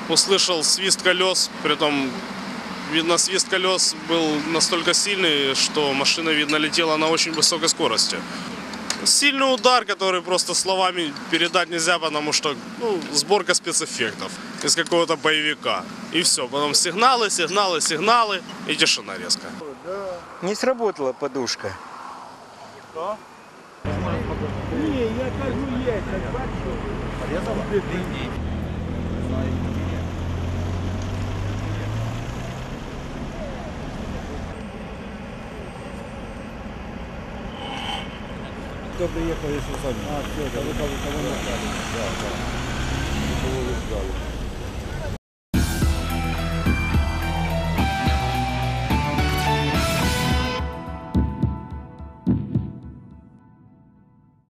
услышал свист колес, притом, видно, свист колес был настолько сильный, что машина, видно, летела на очень высокой скорости. Сильный удар, который просто словами передать нельзя, потому что сборка спецэффектов из какого-то боевика. И все. Потом сигналы, сигналы, сигналы и тишина резко. Не сработала подушка. Что? Не, я кажу, есть, как бачу. Порезала? Кто приехал, если сами? А, все, кого-то, кого-то. Да, да. Кого вы ждали?